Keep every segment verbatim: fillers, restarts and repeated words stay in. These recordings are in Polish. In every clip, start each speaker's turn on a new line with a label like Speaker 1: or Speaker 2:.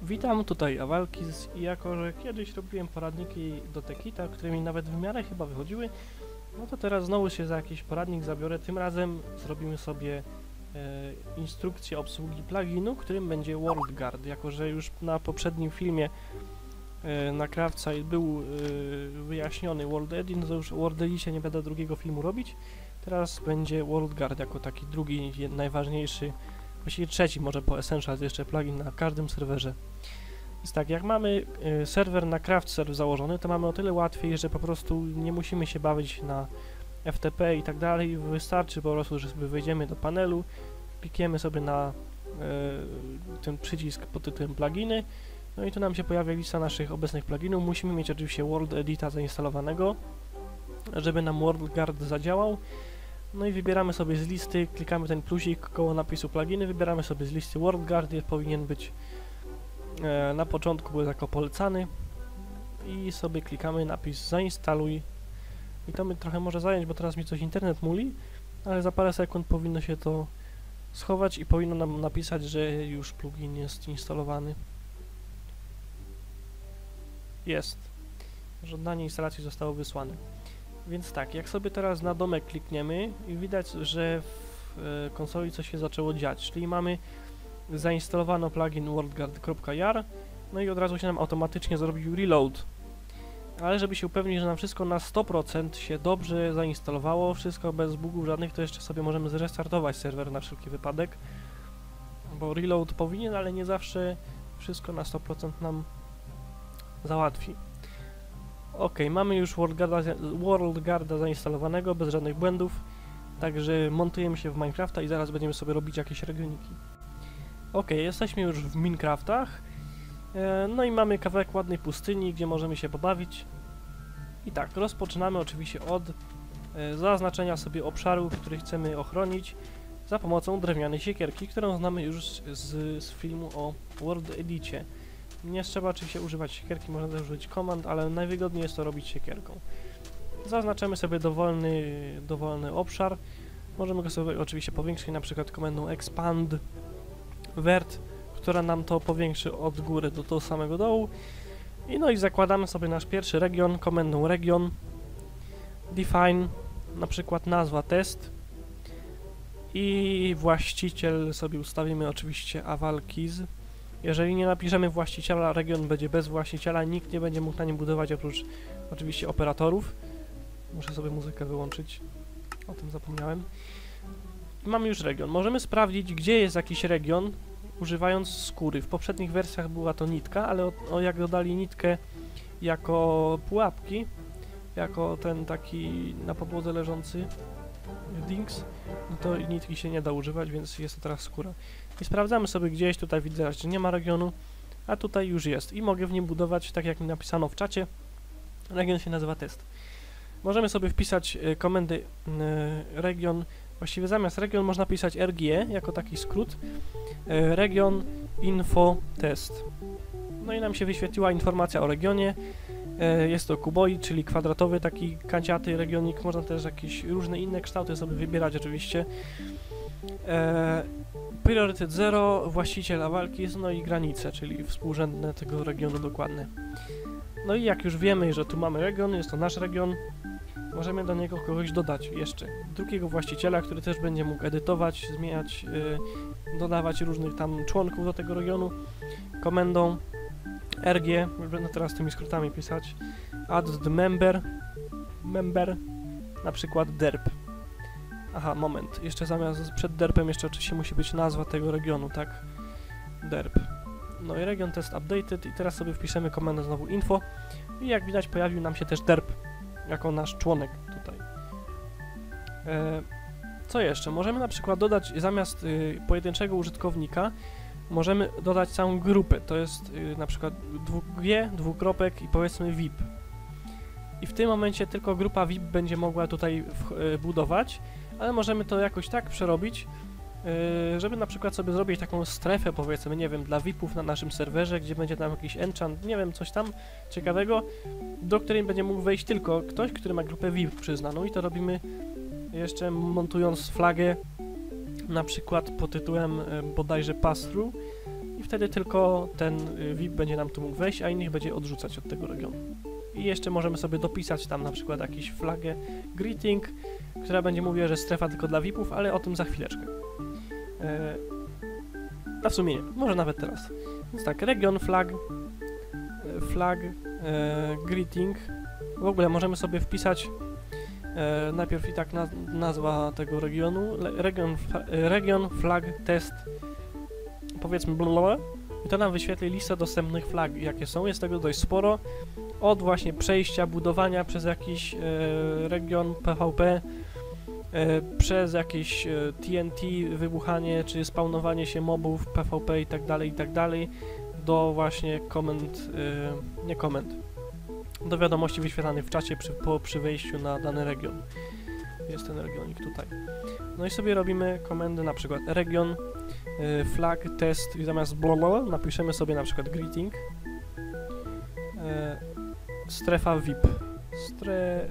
Speaker 1: Witam, tutaj Awalkiz i jako, że kiedyś robiłem poradniki do Tekita, które mi nawet w miarę chyba wychodziły, no to teraz znowu się za jakiś poradnik zabiorę. Tym razem zrobimy sobie e, instrukcję obsługi pluginu, którym będzie WorldGuard. Jako, że już na poprzednim filmie e, na Krawca był e, wyjaśniony WorldEdit, to już o WorldEdicie nie będę drugiego filmu robić. Teraz będzie WorldGuard jako taki drugi, najważniejszy, właściwie trzeci może po Essentials jeszcze plugin na każdym serwerze. Więc tak, jak mamy y, serwer na CraftServe założony, to mamy o tyle łatwiej, że po prostu nie musimy się bawić na F T P i tak dalej. Wystarczy po prostu, że sobie wejdziemy do panelu, klikniemy sobie na y, ten przycisk pod tytułem pluginy, no i tu nam się pojawia lista naszych obecnych pluginów. Musimy mieć oczywiście WorldEdita zainstalowanego, żeby nam WorldGuard zadziałał. No i wybieramy sobie z listy, klikamy ten plusik koło napisu pluginy, wybieramy sobie z listy WorldGuard, jest, powinien być e, na początku był jako polecany i sobie klikamy napis zainstaluj i to mi trochę może zająć, bo teraz mi coś internet muli, ale za parę sekund powinno się to schować i powinno nam napisać, że już plugin jest instalowany. Jest. Żądanie instalacji zostało wysłane. Więc tak, jak sobie teraz na domek klikniemy i widać, że w e, konsoli coś się zaczęło dziać, czyli mamy zainstalowano plugin WorldGuard.jar, no i od razu się nam automatycznie zrobił reload. Ale żeby się upewnić, że nam wszystko na sto procent się dobrze zainstalowało, wszystko bez bugów żadnych, to jeszcze sobie możemy zrestartować serwer na wszelki wypadek, bo reload powinien, ale nie zawsze wszystko na sto procent nam załatwi. Ok, mamy już WorldGuarda, WorldGuarda zainstalowanego, bez żadnych błędów, także montujemy się w Minecrafta i zaraz będziemy sobie robić jakieś regioniki. Ok, jesteśmy już w Minecraftach, e, no i mamy kawałek ładnej pustyni, gdzie możemy się pobawić. I tak, rozpoczynamy oczywiście od e, zaznaczenia sobie obszaru, który chcemy ochronić za pomocą drewnianej siekierki, którą znamy już z, z filmu o WorldEdicie. Nie trzeba oczywiście używać siekierki, można też użyć komand, ale najwygodniej jest to robić siekierką. Zaznaczamy sobie dowolny, dowolny obszar. Możemy go sobie oczywiście powiększyć, na przykład komendą expand vert, która nam to powiększy od góry do tego samego dołu. I no i zakładamy sobie nasz pierwszy region komendą region define, na przykład nazwa test i właściciel sobie ustawimy oczywiście Awalkiz. Jeżeli nie napiszemy właściciela, region będzie bez właściciela, nikt nie będzie mógł na nim budować oprócz oczywiście operatorów. Muszę sobie muzykę wyłączyć, o tym zapomniałem. I mamy już region. Możemy sprawdzić, gdzie jest jakiś region, używając skóry. W poprzednich wersjach była to nitka, ale o, o jak dodali nitkę jako pułapki, jako ten taki na podłodze leżący dings, no to nitki się nie da używać, więc jest to teraz skóra. I sprawdzamy sobie gdzieś, tutaj widzę, że nie ma regionu, a tutaj już jest i mogę w nim budować, tak jak mi napisano w czacie. Region się nazywa test. Możemy sobie wpisać y, komendy y, region, właściwie zamiast region można pisać R G E jako taki skrót, y, region info test. No i nam się wyświetliła informacja o regionie. y, jest to kuboi, czyli kwadratowy taki kanciaty regionik, można też jakieś różne inne kształty sobie wybierać oczywiście. Y, Priorytet zero, właściciel Awalkiz, no i granice, czyli współrzędne tego regionu dokładne. No i jak już wiemy, że tu mamy region, jest to nasz region, możemy do niego kogoś dodać jeszcze. Drugiego właściciela, który też będzie mógł edytować, zmieniać, yy, dodawać różnych tam członków do tego regionu. Komendą R G, będę teraz tymi skrótami pisać, add the member, member, na przykład derp. Aha, moment, jeszcze zamiast, przed derpem jeszcze oczywiście musi być nazwa tego regionu, tak? Derp. No i region test updated i teraz sobie wpiszemy komendę znowu info i jak widać pojawił nam się też derp jako nasz członek tutaj. E, co jeszcze? Możemy na przykład dodać zamiast y, pojedynczego użytkownika możemy dodać całą grupę, to jest y, na przykład G, dwukropek i powiedzmy V I P. I w tym momencie tylko grupa V I P będzie mogła tutaj w, y, budować, ale możemy to jakoś tak przerobić, yy, żeby na przykład sobie zrobić taką strefę, powiedzmy, nie wiem, dla V I P ów na naszym serwerze, gdzie będzie tam jakiś enchant, nie wiem, coś tam ciekawego, do której będzie mógł wejść tylko ktoś, który ma grupę V I P przyznaną i to robimy jeszcze montując flagę na przykład pod tytułem yy, bodajże pass-through i wtedy tylko ten V I P będzie nam tu mógł wejść, a innych będzie odrzucać od tego regionu. I jeszcze możemy sobie dopisać tam na przykład jakąś flagę greeting, która będzie mówiła, że strefa tylko dla V I P-ów, ale o tym za chwileczkę. E, a w sumie nie, może nawet teraz. Więc tak, region flag, flag e, greeting. W ogóle możemy sobie wpisać e, najpierw i tak naz nazwa tego regionu, region, region flag test, powiedzmy blablabla, i to nam wyświetli listę dostępnych flag, jakie są. Jest tego dość sporo. Od właśnie przejścia, budowania przez jakiś e, region P V P, e, przez jakieś e, T N T, wybuchanie czy spawnowanie się mobów, P V P i tak dalej, i tak dalej, do właśnie komend, e, nie komend, do wiadomości wyświetlanych w czacie przy, po, przy wejściu na dany region. Jest ten regionik tutaj. No i sobie robimy komendy, na przykład region, y, flag, test i zamiast blablabla napiszemy sobie na przykład greeting, y, strefa V I P. Stre,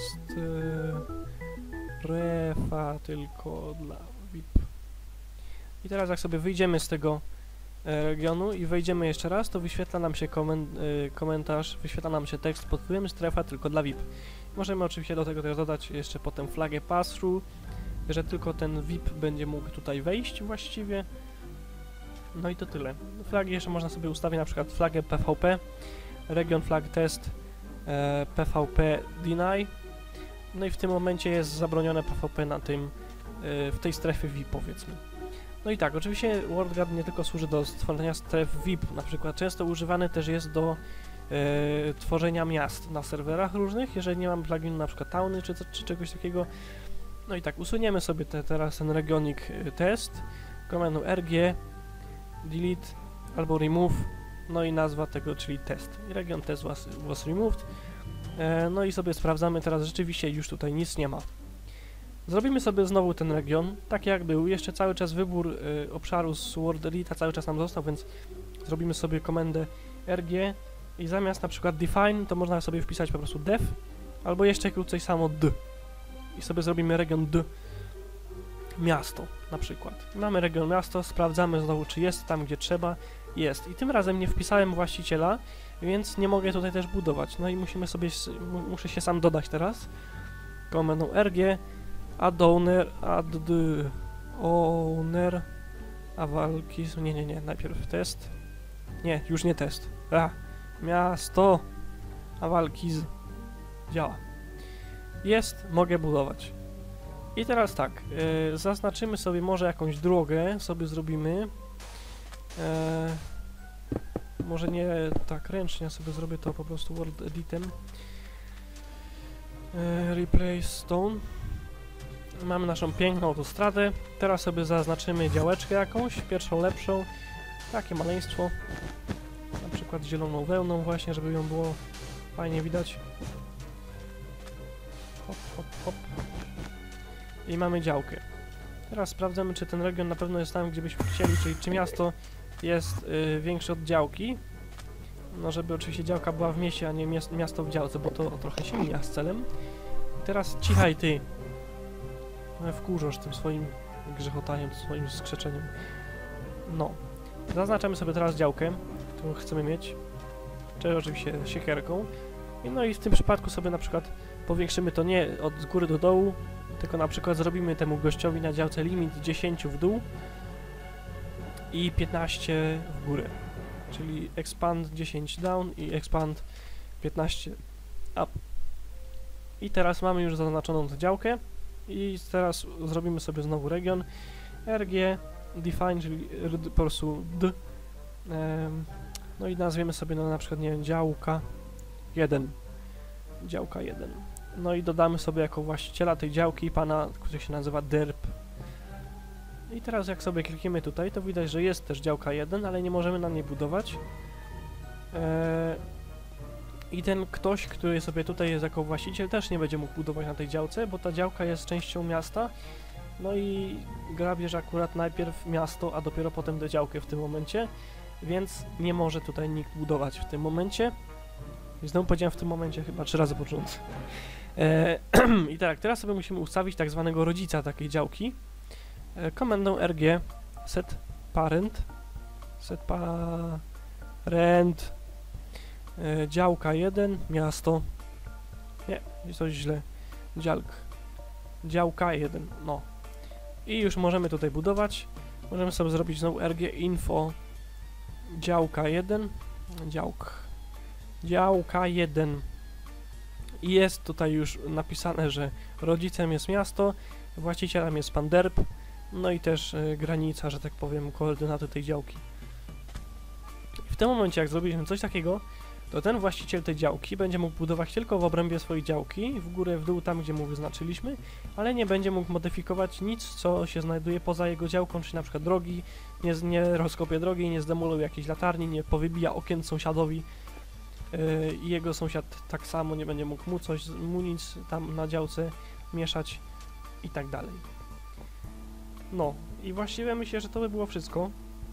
Speaker 1: strefa tylko dla V I P. I teraz jak sobie wyjdziemy z tego regionu i wejdziemy jeszcze raz, to wyświetla nam się komen y, komentarz, wyświetla nam się tekst pod tytułem strefa tylko dla V I P. Możemy oczywiście do tego też dodać jeszcze potem flagę pass-through, że tylko ten V I P będzie mógł tutaj wejść właściwie. No i to tyle. Flagi jeszcze można sobie ustawić, na przykład flagę P V P, region flag test, e, P V P deny. No i w tym momencie jest zabronione P V P na tym, e, w tej strefie V I P, powiedzmy. No i tak, oczywiście WorldGuard nie tylko służy do stworzenia stref V I P, na przykład często używany też jest do e, tworzenia miast na serwerach różnych, jeżeli nie mam pluginu na przykład Towny czy, czy czegoś takiego. No i tak, usuniemy sobie te, teraz ten regionik y, test, komendą R G, delete albo remove, no i nazwa tego, czyli test. I region test was, was removed. E, no i sobie sprawdzamy teraz, rzeczywiście już tutaj nic nie ma. Zrobimy sobie znowu ten region, tak jak był, jeszcze cały czas wybór y, obszaru z World Elite cały czas nam został, więc zrobimy sobie komendę R G i zamiast na przykład define, to można sobie wpisać po prostu def, albo jeszcze krócej samo d. I sobie zrobimy region D, miasto na przykład. Mamy region miasto, sprawdzamy znowu, czy jest tam, gdzie trzeba. Jest. I tym razem nie wpisałem właściciela, więc nie mogę tutaj też budować. No i musimy sobie, muszę się sam dodać teraz. Komendą R G, add owner, add owner, a walki, nie, nie, nie, najpierw test. Nie, już nie test. A, miasto, a walki z... działa. Jest, mogę budować. I teraz tak, yy, zaznaczymy sobie może jakąś drogę, sobie zrobimy. Yy, może nie tak ręcznie, sobie zrobię to po prostu World Editem. Yy, replace stone. Mamy naszą piękną autostradę. Teraz sobie zaznaczymy działeczkę jakąś, pierwszą lepszą. Takie maleństwo. Na przykład zieloną wełną właśnie, żeby ją było fajnie widać. Hop, hop, hop. I mamy działkę. Teraz sprawdzamy, czy ten region na pewno jest tam, gdzie byśmy chcieli, czyli czy miasto jest y, większe od działki. No, żeby oczywiście działka była w mieście, a nie miasto w działce, bo to trochę się mija z celem. I teraz cichaj ty. No, wkurzasz tym swoim grzechotaniem, tym swoim skrzeczeniem. No. Zaznaczamy sobie teraz działkę, którą chcemy mieć. Czyli oczywiście siekierką. I no i w tym przypadku sobie na przykład powiększymy to nie od góry do dołu, tylko na przykład zrobimy temu gościowi na działce limit dziesięć w dół i piętnaście w górę. Czyli expand dziesięć down i expand piętnaście up. I teraz mamy już zaznaczoną tę działkę i teraz zrobimy sobie znowu region R G define, czyli po prostu d. Um, no i nazwiemy sobie no, na przykład, nie wiem, działka jeden. Działka jeden. No i dodamy sobie jako właściciela tej działki pana, który się nazywa derp. I teraz jak sobie klikniemy tutaj, to widać, że jest też działka jeden, ale nie możemy na niej budować. Eee, I ten ktoś, który sobie tutaj jest jako właściciel, też nie będzie mógł budować na tej działce, bo ta działka jest częścią miasta. No i gra bierze akurat najpierw miasto, a dopiero potem tę działkę w tym momencie, więc nie może tutaj nikt budować w tym momencie. I znowu powiedziałem w tym momencie chyba trzy razy pod rząd. Eee, I tak, teraz sobie musimy ustawić tak zwanego rodzica takiej działki. Eee, komendą R G set parent set parent, e, działka jeden, miasto, nie, jest coś źle, działk, działka jeden, no. I już możemy tutaj budować, możemy sobie zrobić znowu rg info, działka jeden, działk, działka jeden. I jest tutaj już napisane, że rodzicem jest miasto, właścicielem jest pan derp, no i też y, granica, że tak powiem, koordynaty tej działki. I w tym momencie, jak zrobiliśmy coś takiego, to ten właściciel tej działki będzie mógł budować tylko w obrębie swojej działki, w górę, w dół, tam gdzie mu wyznaczyliśmy, ale nie będzie mógł modyfikować nic, co się znajduje poza jego działką, czyli na przykład drogi, nie, nie rozkopie drogi, nie zdemoluje jakiejś latarni, nie powybija okien sąsiadowi, i jego sąsiad tak samo nie będzie mógł mu coś, mu nic tam na działce mieszać i tak dalej. No i właściwie myślę, że to by było wszystko.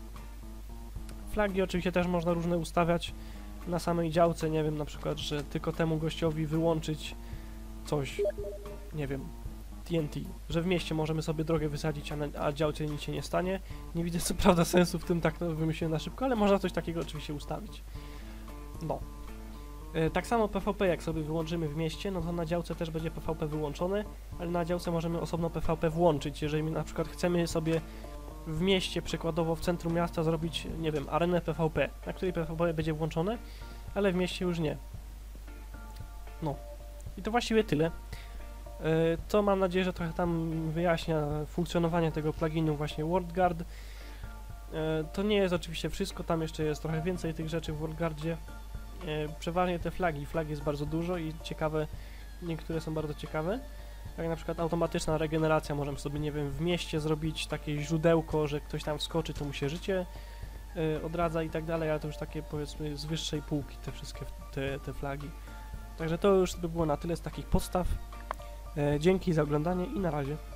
Speaker 1: Flagi oczywiście też można różne ustawiać na samej działce, nie wiem, na przykład, że tylko temu gościowi wyłączyć coś, nie wiem, T N T, że w mieście możemy sobie drogę wysadzić, a, na, a działce nic się nie stanie. Nie widzę co prawda sensu w tym, tak no, wymyśliłem na szybko, ale można coś takiego oczywiście ustawić. No. Tak samo P V P, jak sobie wyłączymy w mieście, no to na działce też będzie P V P wyłączone, ale na działce możemy osobno P V P włączyć. Jeżeli na przykład chcemy sobie w mieście, przykładowo w centrum miasta zrobić, nie wiem, arenę P V P, na której P V P będzie włączone, ale w mieście już nie. No. I to właściwie tyle. To mam nadzieję, że trochę tam wyjaśnia funkcjonowanie tego pluginu właśnie WorldGuard. To nie jest oczywiście wszystko, tam jeszcze jest trochę więcej tych rzeczy w WorldGuardzie. Przeważnie te flagi, flag jest bardzo dużo i ciekawe, niektóre są bardzo ciekawe. Jak na przykład automatyczna regeneracja, możemy sobie, nie wiem, w mieście zrobić takie źródełko, że ktoś tam wskoczy, to mu się życie y, odradza i tak dalej, ale to już takie, powiedzmy, z wyższej półki te wszystkie te, te flagi. Także to już by było na tyle z takich podstaw. E, dzięki za oglądanie i na razie.